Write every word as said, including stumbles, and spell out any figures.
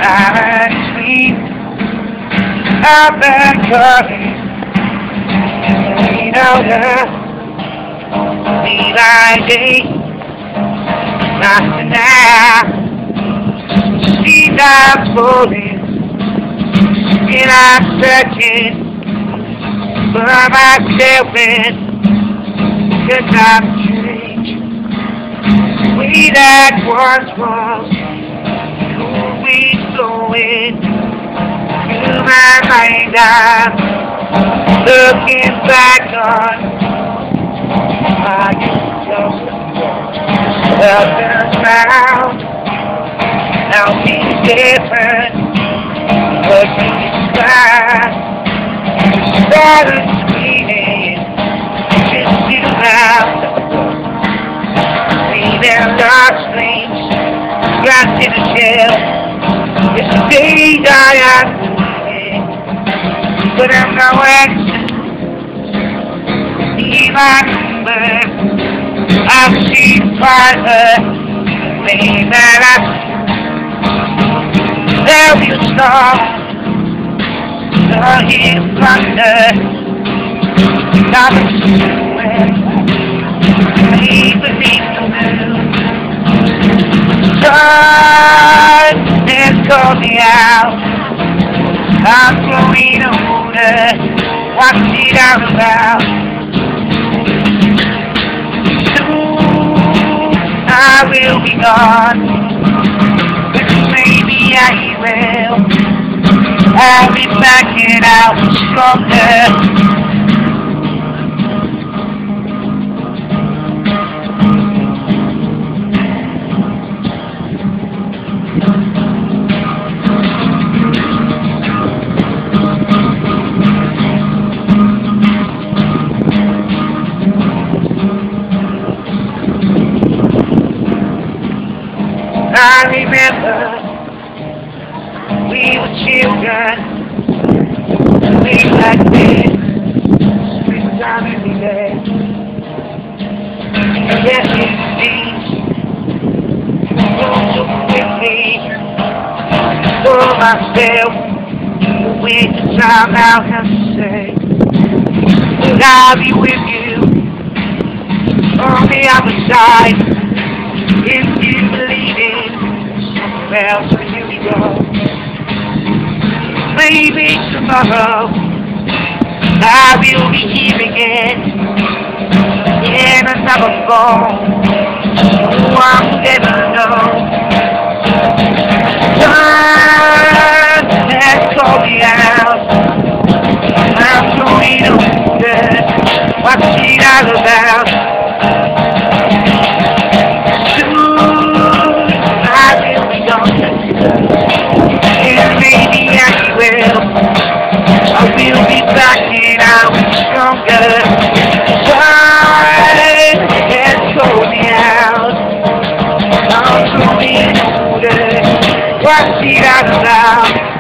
silent sleep. I've been calling, you know the daylight day, not tonight. See I'm falling, and I'm searching for myself, and 'cause I'm changed. The way that once was, always flowing through my mind. I'm looking back on my yourself, up and around. Now things different, but it's fine. Silence screaming, it's too loud. Leaving lost dreams, trapped in a shell. It's the days I am losing, but I'm no answer. See my number, I've seen fire, saying that I there'll be a storm, the heat thunder, not a secret, leave beneath the moon. Sun has called me out, I'm growing older, what's it all about? Soon I will be gone, maybe I will. I'll be backing out stronger. I remember we were children, way back then, springtime every day. Yes, it seems so so quickly for myself. When the time out has to say, will I be with you on the other side? If you believe in somewhere else where you go, maybe tomorrow I will be here again in another form. No one ever knows. Time has called me out. I'm going older. What's it all about? I will be backing out stronger. Time has sold me out. I'm growing older. What's it all about?